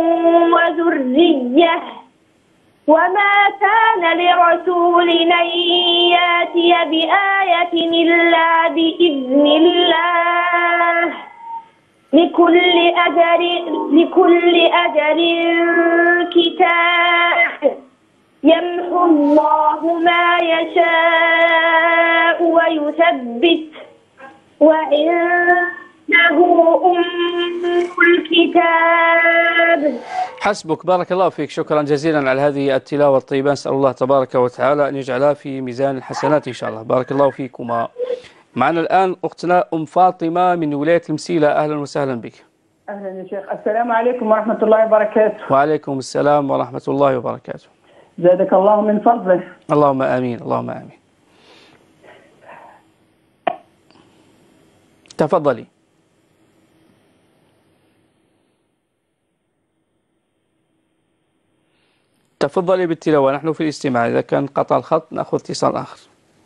[SPEAKER 6] وذرية وما كان لرسول أن يأتي بآية إلا بإذن الله لكل أجل كتاب يمحو الله ما يشاء ويثبت وعنده أم الكتاب.
[SPEAKER 2] حسبك، بارك الله فيك، شكرا جزيلا على هذه التلاوة الطيبة. نسأل الله تبارك وتعالى أن يجعلها في ميزان الحسنات إن شاء الله. بارك الله فيكما. معنا الآن أختنا أم فاطمة من ولاية المسيلة. أهلا وسهلا بك.
[SPEAKER 8] أهلا يا شيخ. السلام عليكم ورحمة الله وبركاته.
[SPEAKER 2] وعليكم السلام ورحمة الله وبركاته.
[SPEAKER 8] زادك الله من فضله.
[SPEAKER 2] اللهم آمين اللهم آمين. تفضلي. تفضلي بالتلاوة، نحن في الاستماع. إذا كان قطع الخط نأخذ اتصال آخر.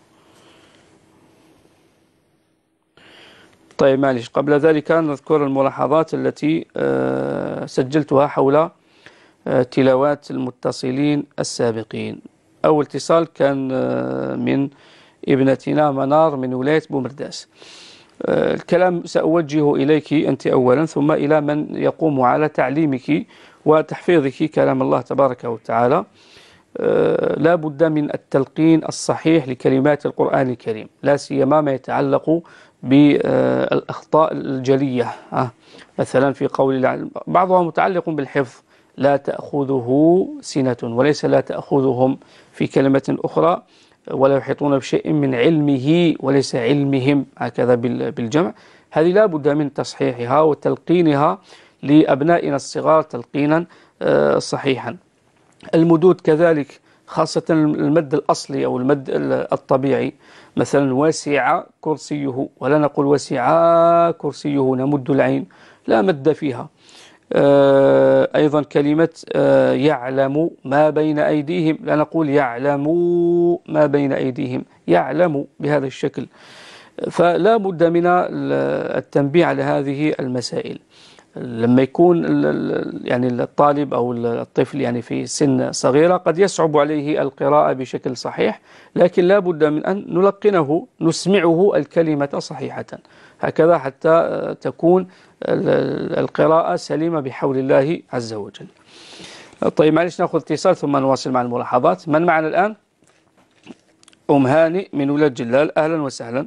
[SPEAKER 2] طيب معلش، قبل ذلك نذكر الملاحظات التي سجلتها حول تلاوات المتصلين السابقين. أول اتصال كان من ابنتنا منار من ولاية بومرداس. الكلام سأوجه إليك أنت أولا ثم إلى من يقوم على تعليمك وتحفيظك كلام الله تبارك وتعالى لا بد من التلقين الصحيح لكلمات القرآن الكريم، لا سيما ما يتعلق بالأخطاء الجلية. مثلا في قول بعضها متعلق بالحفظ، لا تأخذه سنة، وليس لا تأخذهم في كلمة أخرى، ولا يحيطون بشيء من علمه وليس علمهم، هكذا بالجمع. هذه لا بد من تصحيحها وتلقينها لأبنائنا الصغار تلقينا صحيحا. المدود كذلك، خاصة المد الأصلي أو المد الطبيعي، مثلا وسع كرسيه، ولا نقول وسع كرسيه، نمد العين، لا مد فيها. أيضا كلمة يعلم ما بين أيديهم، لا نقول يعلموا ما بين أيديهم، يعلم بهذا الشكل. فلا بد من التنبيه على هذه المسائل. لما يكون يعني الطالب أو الطفل يعني في سن صغيرة قد يصعب عليه القراءة بشكل صحيح، لكن لا بد من أن نلقنه، نسمعه الكلمة صحيحة، هكذا حتى تكون القراءة سليمة بحول الله عز وجل. طيب معلش نأخذ اتصال ثم نواصل مع الملاحظات. من معنا الآن؟ أم هاني من ولاد جلال، أهلا وسهلا.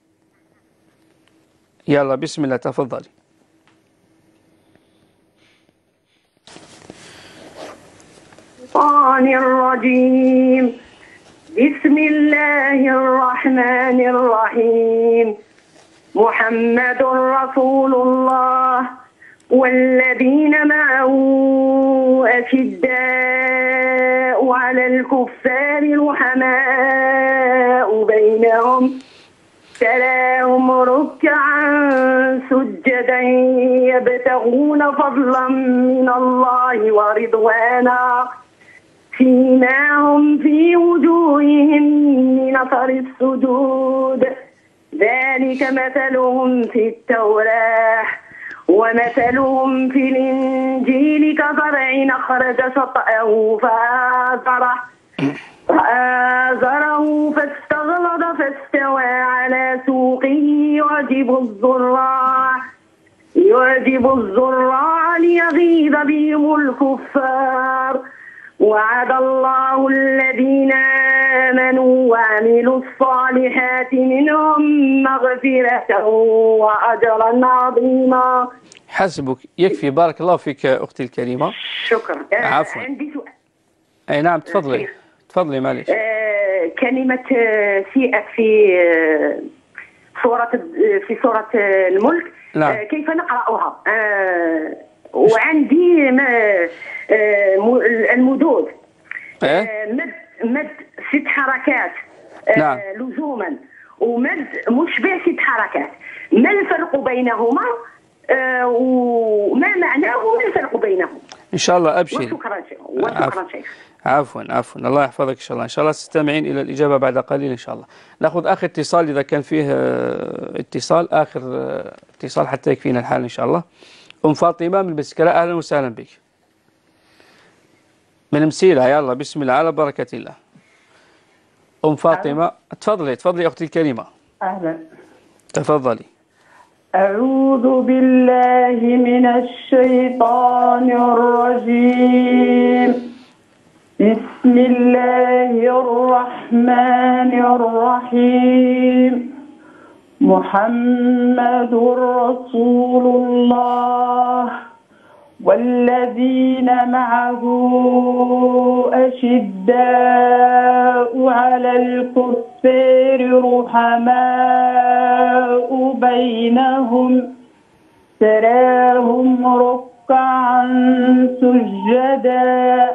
[SPEAKER 2] يلا بسم الله تفضلي.
[SPEAKER 7] الشيطان الرجيم. بسم الله الرحمن الرحيم. محمد رسول الله والذين معه أشداء على الكفار رحماء بينهم تراهم ركعا سجدا يبتغون فضلا من الله ورضوانا سيماهم في وجوههم من أثر السجود ذلك مثلهم في التوراة ومثلهم في الإنجيل كزرع أخرج شطأه فآزره فاستغلظ فاستوى على سوقه يعجب الزراع ليغيظ بهم الكفار. وعد الله الذين آمنوا وعملوا الصالحات منهم مغفرة وأجرا عظيما.
[SPEAKER 2] حسبك، يكفي، بارك الله فيك أختي الكريمة.
[SPEAKER 7] شكرا.
[SPEAKER 2] عفوا.
[SPEAKER 7] عندي سؤال.
[SPEAKER 2] أي نعم تفضلي تفضلي معلش.
[SPEAKER 7] كلمة سيئة في سورة الملك.
[SPEAKER 2] نعم.
[SPEAKER 7] كيف نقرأها؟ وعندي المدود. مد 6 حركات
[SPEAKER 2] نعم.
[SPEAKER 7] لزوما، ومد مشبع 6 حركات. ما الفرق بينهما وما معناه وما الفرق بينهم؟
[SPEAKER 2] إن شاء الله أبشري.
[SPEAKER 7] وشكرا شيخ.
[SPEAKER 2] عفوا الله يحفظك إن شاء الله. إن شاء الله تستمعين إلى الإجابة بعد قليل إن شاء الله. نأخذ آخر اتصال إذا كان فيه اتصال، آخر اتصال حتى يكفينا الحال إن شاء الله. أم فاطمة من بسكرة، أهلا وسهلا بك. من مسيلة، يلا بسم الله على بركة الله. أم فاطمة تفضلي أختي الكريمة.
[SPEAKER 8] أهلا.
[SPEAKER 2] تفضلي.
[SPEAKER 8] أعوذ بالله من الشيطان الرجيم. بسم الله الرحمن الرحيم. محمد رسول الله والذين معه أشداء على الكفار رحماء بينهم تراهم ركعا سجدا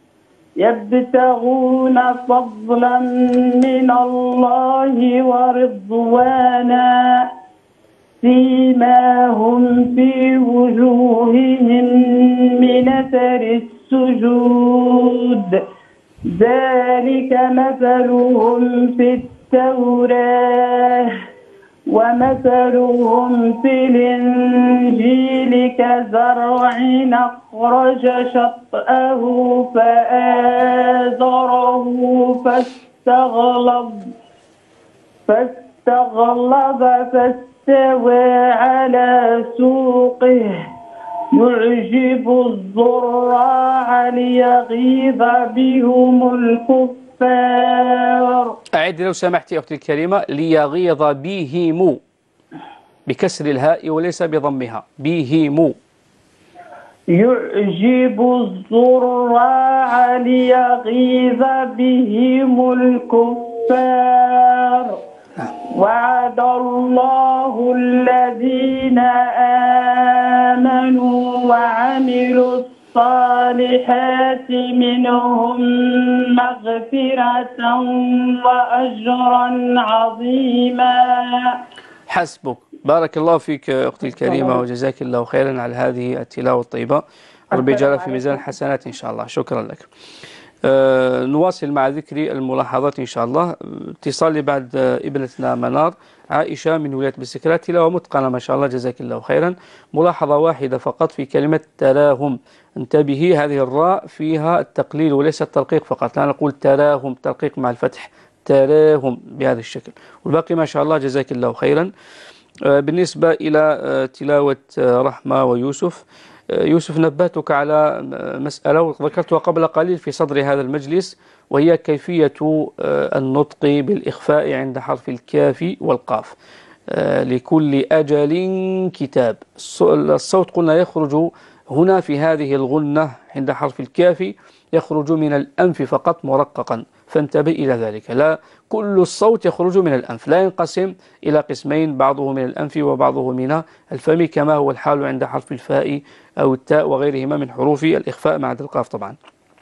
[SPEAKER 8] يبتغون فضلا من الله ورضوانا سيماهم في وجوههم من أثر السجود ذلك مثلهم في التوراة ومثلهم في الإنجيل كزرع أخرج شطأه فآزره فاستغلظ فاستوى على سوقه يعجب الزراع ليغيظ بهم الكفار.
[SPEAKER 2] أعد لو سمحت يا أختي الكريمة. ليغيظ بهم بكسر الهاء وليس بضمها. بهم.
[SPEAKER 8] يعجب الزراع ليغيظ بهم الكفار. وعد الله الذين آمنوا وعملوا الصالحات منهم مغفرة وأجرا عظيما.
[SPEAKER 2] حسبك. بارك الله فيك أختي الكريمة وجزاك الله خيرا على هذه التلاوة الطيبة. ربي يجعلها في ميزان الحسنات إن شاء الله. شكرا لك. نواصل مع ذكر الملاحظات إن شاء الله. اتصال بعد ابنتنا منار عائشة من ولاية بسكرات. تلاوة متقنة ما شاء الله جزاك الله خيرا. ملاحظة واحدة فقط في كلمة تراهم. انتبهي هذه الراء فيها التقليل وليس الترقيق فقط. لا نقول تراهم ترقيق مع الفتح. تراهم بهذا الشكل. والباقي ما شاء الله جزاك الله خيرا. بالنسبة إلى تلاوة رحمة ويوسف. يوسف نبهتك على مسألة وذكرتها قبل قليل في صدر هذا المجلس وهي كيفية النطق بالإخفاء عند حرف الكاف والقاف. لكل أجل كتاب. الصوت قلنا يخرج هنا في هذه الغنة عند حرف الكاف يخرج من الأنف فقط مرققا، فانتبه إلى ذلك. لا كل الصوت يخرج من الأنف، لا ينقسم إلى قسمين، بعضه من الأنف وبعضه من الفم كما هو الحال عند حرف الفاء أو التاء وغيرهما من حروف الإخفاء مع القاف طبعا.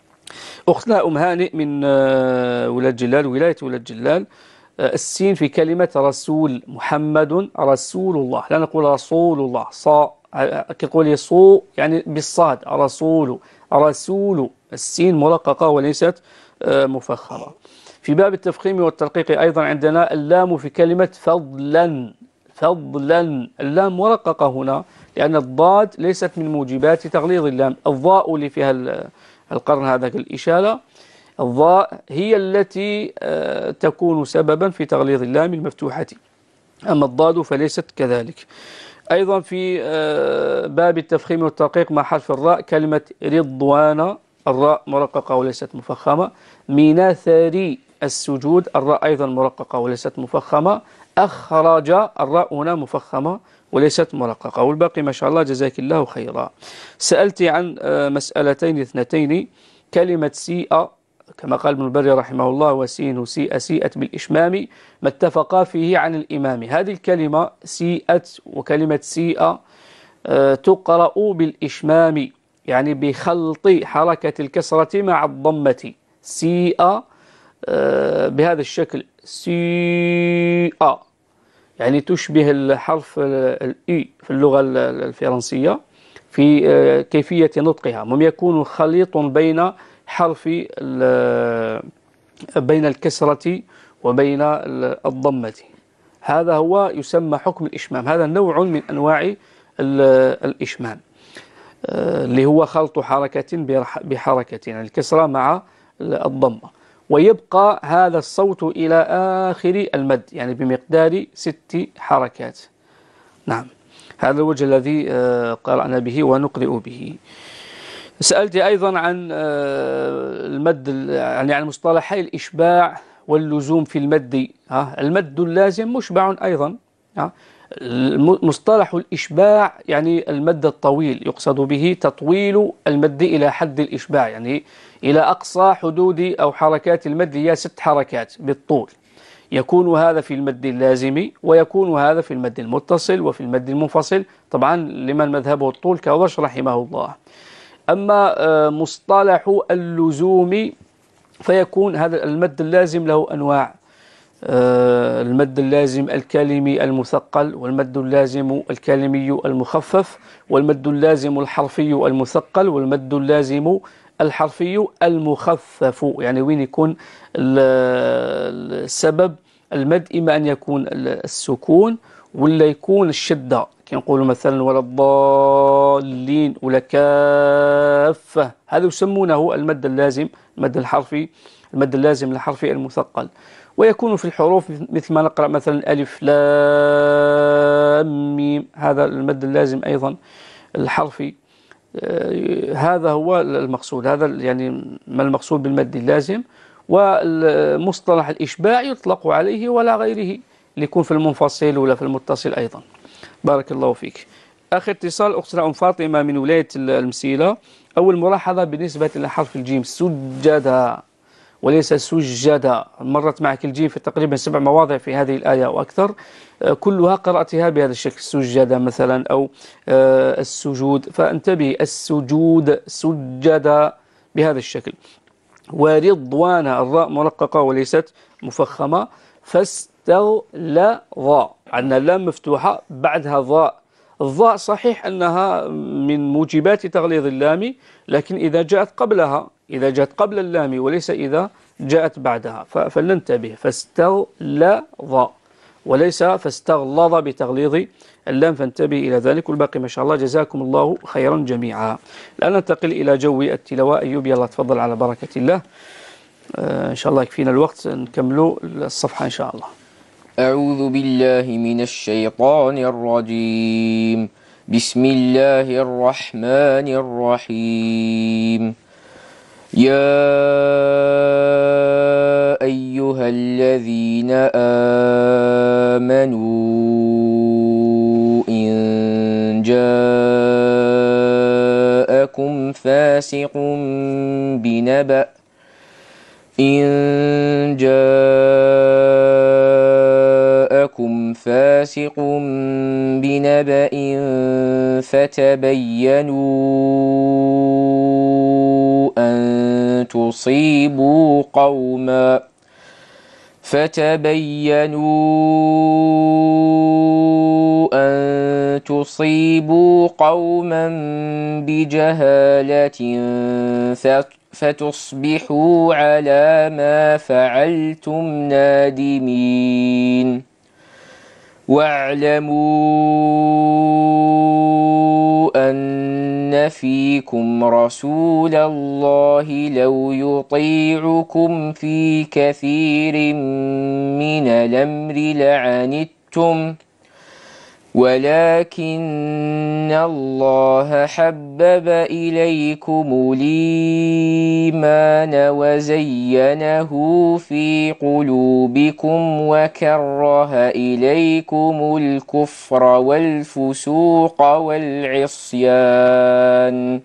[SPEAKER 2] أختنا أم هانئ من ولاد جلال، ولاية ولاد جلال. السين في كلمة رسول. محمد رسول الله، لا نقول رسول الله صاء كقول صو يعني بالصاد. رسول رسول. السين مرققة وليست مفخمة. في باب التفخيم والترقيق أيضا عندنا اللام في كلمة فضلا. فضلا اللام مرققة هنا لأن الضاد ليست من موجبات تغليظ اللام. الضاء اللي فيها القرن هذا الإشارة، الضاء هي التي تكون سببا في تغليظ اللام المفتوحة، أما الضاد فليست كذلك. أيضا في باب التفخيم والترقيق مع حرف الراء كلمة رضوان. الراء مرققة وليست مفخمة. من ثري السجود. الراء أيضا مرققة وليست مفخمة. أخرج الراء هنا مفخمة وليست مرققة. والباقي ما شاء الله جزاك الله خيرا. سألت عن مسألتين اثنتين. كلمة سيئة كما قال ابن البر رحمه الله وسين سيئة سيئت بالإشمام ما اتفقا فيه عن الإمام. هذه الكلمة سيئت وكلمة سيئة تقرأ بالإشمام يعني بخلط حركة الكسرة مع الضمة. سيئة بهذا الشكل سيئة يعني تشبه الحرف الإي في اللغة الفرنسية في كيفية نطقها. هم يكون خليط بين حرف بين الكسرة وبين الضمة. هذا هو يسمى حكم الإشمام. هذا نوع من أنواع الإشمام اللي هو خلط حركة بحركة يعني الكسرة مع الضمة، ويبقى هذا الصوت إلى آخر المد يعني بمقدار 6 حركات. نعم هذا الوجه الذي قرأنا به ونقرئ به. سألت أيضا عن المد يعني عن مصطلحي الإشباع واللزوم في المد. المد اللازم مشبع أيضا. مصطلح الإشباع يعني المد الطويل، يقصد به تطويل المد إلى حد الإشباع يعني إلى أقصى حدود أو حركات المد هي 6 حركات بالطول. يكون هذا في المد اللازم ويكون هذا في المد المتصل وفي المد المنفصل طبعا لمن مذهبه الطول كورش رحمه الله. أما مصطلح اللزوم فيكون هذا المد اللازم له أنواع. المد اللازم الكلمي المثقل، والمد اللازم الكلمي المخفف، والمد اللازم الحرفي المثقل، والمد اللازم الحرفي المخفف. يعني وين يكون السبب المد؟ إما أن يكون السكون ولا يكون الشدة كنقولوا مثلا ولا الضالين ولا كافة. هذا يسمونه المد اللازم، المد الحرفي، المد اللازم الحرفي المثقل. ويكون في الحروف مثل ما نقرأ مثلا ألف لام ميم، هذا المد اللازم أيضا الحرفي. هذا هو المقصود، هذا يعني ما المقصود بالمد اللازم. والمصطلح الإشباع يطلق عليه ولا غيره، ليكون في المنفصل ولا في المتصل أيضا. بارك الله فيك. آخر اتصال أختنا أم فاطمة من ولاية المسيلة. أول ملاحظة بالنسبة لحرف الجيم، سجدا وليس سجدا. مرت معك الجيم في تقريبا 7 مواضع في هذه الآية أو أكثر، كلها قرأتها بهذا الشكل، سجدا مثلا أو السجود، فانتبه، السجود سجدا بهذا الشكل. ورضوان، الراء مرققة وليست مفخمة. فاستغلظ، عندنا اللام مفتوحة بعدها ضاء. الضاء صحيح أنها من موجبات تغليظ اللام، لكن إذا جاءت قبلها، إذا جاءت قبل اللام وليس إذا جاءت بعدها، فلننتبه. فاستغلظ وليس فاستغلظ بتغليظ اللام، فانتبه إلى ذلك. والباقي ما شاء الله، جزاكم الله خيرا جميعا. الآن ننتقل إلى جو التلاوة. أيوب يلا تفضل على بركة الله. إن شاء الله يكفينا الوقت نكمل الصفحة إن شاء الله.
[SPEAKER 9] أعوذ بالله من الشيطان الرجيم. بسم الله الرحمن الرحيم. يا أيها الذين آمنوا إن جاءكم فاسق بنبأ فتبينوا أن تصيبوا قوما بجهالة فتصبحوا على ما فعلتم نادمين. واعلموا أن فيكم رسول الله لو يطيعكم في كثير من الأمر لعنتم، ولكن الله حبب إليكم الإيمان وزينه في قلوبكم وكره إليكم الكفر والفسوق والعصيان،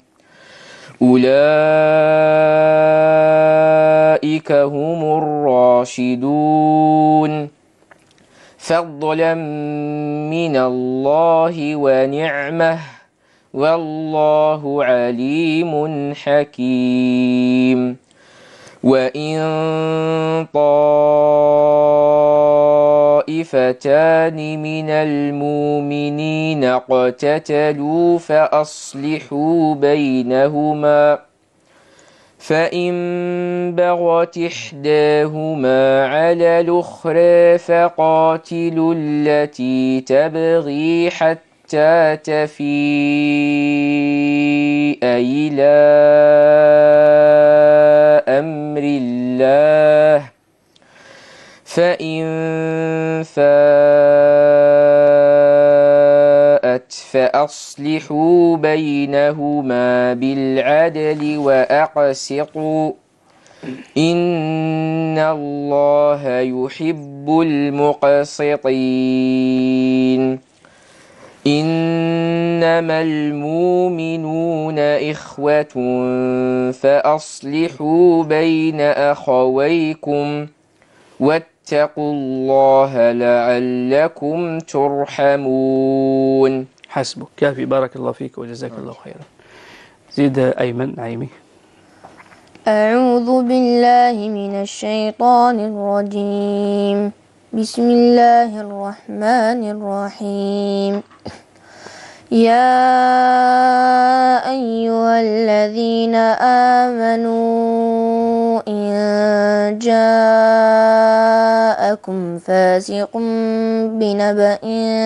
[SPEAKER 9] أولئك هم الراشدون، فضلا من الله ونعمه، والله عليم حكيم. وإن طائفتان من المؤمنين اقتتلوا فأصلحوا بينهما، فإن بغت إحداهما على الأخرى فقاتلوا التي تبغي حتى تفيء إلى أمر الله، فإن فاءت فأصلحوا بينهما بالعدل وأقسطوا، إن الله يحب المقسطين. إنما المؤمنون إخوة فأصلحوا بين أخويكم واتقوا الله لعلكم ترحمون.
[SPEAKER 2] حسبك، كافي. بارك الله فيك وجزاك الله خيرا. زيد أيمن نعيمي.
[SPEAKER 4] أعوذ بالله من الشيطان الرجيم. بسم الله الرحمن الرحيم. يا أيها الذين آمنوا إن جاءكم فاسق بنبأ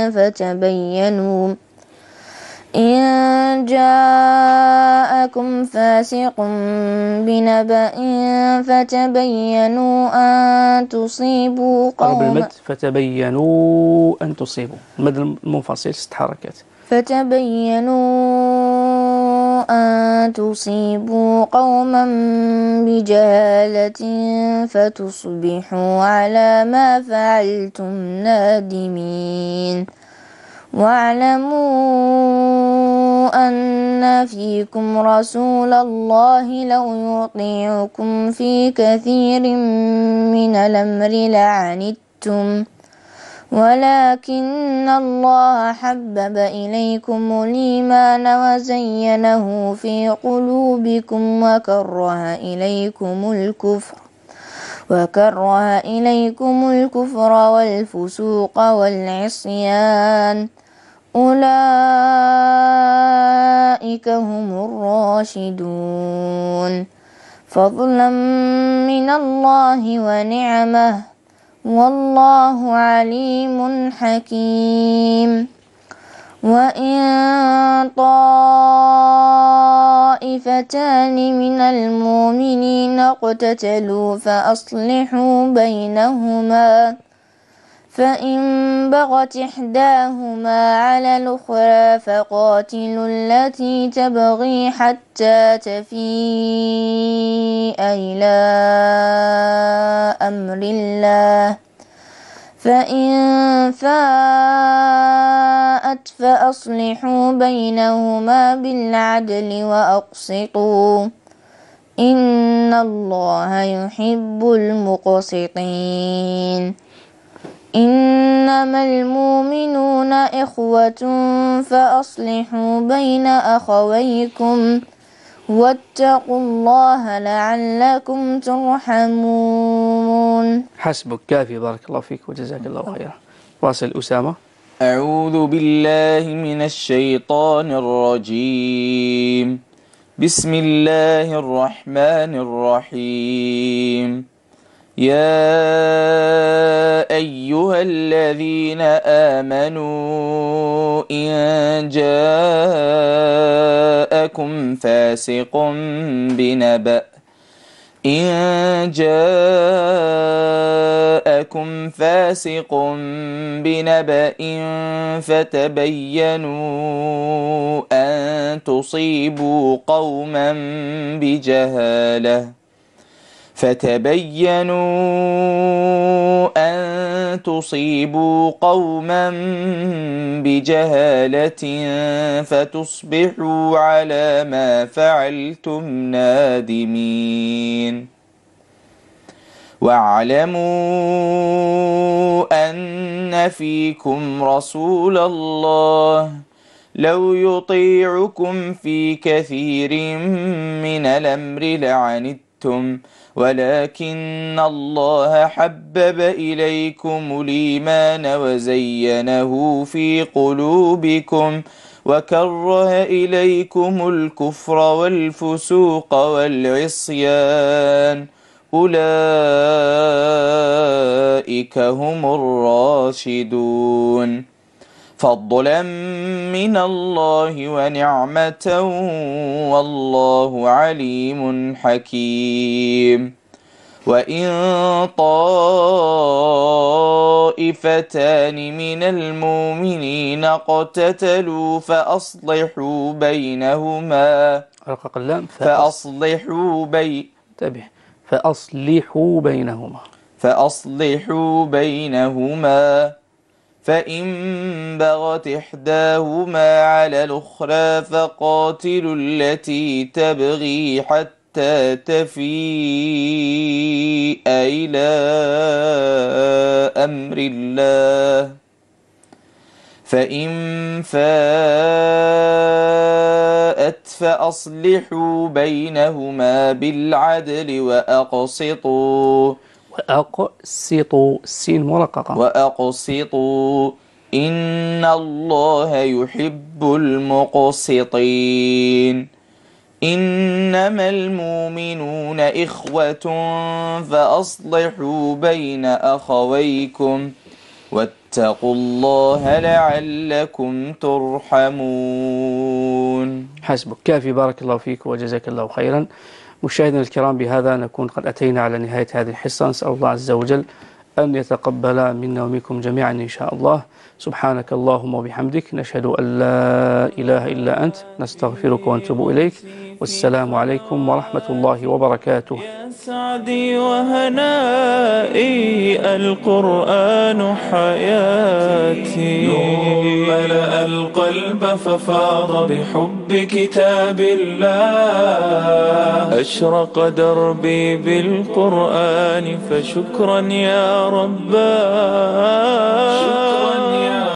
[SPEAKER 4] فتبينوا أن تصيبوا قوما
[SPEAKER 2] فتبينوا أن تصيبوا، المد المنفصل 6 حركات.
[SPEAKER 4] فتبينوا أن تصيبوا قوما بجهالة فتصبحوا على ما فعلتم نادمين واعلموا أن فيكم رسول الله لو يطيعكم في كثير من الأمر لعنتم ولكن الله حبب إليكم الإيمان وزينه في قلوبكم وكره إليكم الكفر والفسوق والعصيان أولئك هم الراشدون فضلا من الله ونعمه والله عليم حكيم وإن طائفتان من المؤمنين اقتتلوا فأصلحوا بينهما فإن بغت إحداهما على الأخرى فقاتلوا التي تبغي حتى تفيء إلى أمر الله فإن فاءت فأصلحوا بينهما بالعدل وأقسطوا إن الله يحب المقسطين إنما المؤمنون إخوة فأصلحوا بين أخويكم واتقوا الله لعلكم ترحمون.
[SPEAKER 2] حسبك، كافي، بارك الله فيك وجزاك الله خيرا. واصل أسامة.
[SPEAKER 1] أعوذ بالله من الشيطان الرجيم. بسم الله الرحمن الرحيم. يا أيها الذين آمنوا إن جاءكم فاسق بنبأ فتبينوا أن تصيبوا قوما بجهالة فتصبحوا على ما فعلتم نادمين واعلموا أن فيكم رسول الله لو يطيعكم في كثير من الأمر لعنتم ولكن الله حبب إليكم الإيمان وزينه في قلوبكم وكره إليكم الكفر والفسوق والعصيان أولئك هم الراشدون فضلا من الله ونعمة والله عليم حكيم وإن طائفتان من المؤمنين اقتتلوا فأصلحوا بينهما فأصلحوا بينهما فإن بغت إحداهما على الأخرى فقاتلوا التي تبغي حتى تفيء إلى أمر الله فإن فاءت فأصلحوا بينهما بالعدل وأقسطوا السين مرققة وأقسطوا إن الله يحب المقسطين إنما المؤمنون إخوة فأصلحوا بين أخويكم واتقوا الله لعلكم ترحمون.
[SPEAKER 2] حسبك، كافي، بارك الله فيك وجزاك الله خيرا. مشاهدينا الكرام، بهذا نكون قد أتينا على نهاية هذه الحصة. نسأل الله عز وجل أن يتقبل منا ومنكم جميعا إن شاء الله. سبحانك اللهم وبحمدك، نشهد أن لا إله إلا أنت، نستغفرك ونتوب إليك، والسلام عليكم ورحمة الله وبركاته.
[SPEAKER 1] يا سعدي وهنائي القرآن حياتي، نور ملأ القلب ففاض بحب كتاب الله، أشرق دربي بالقرآن فشكرا يا رباه.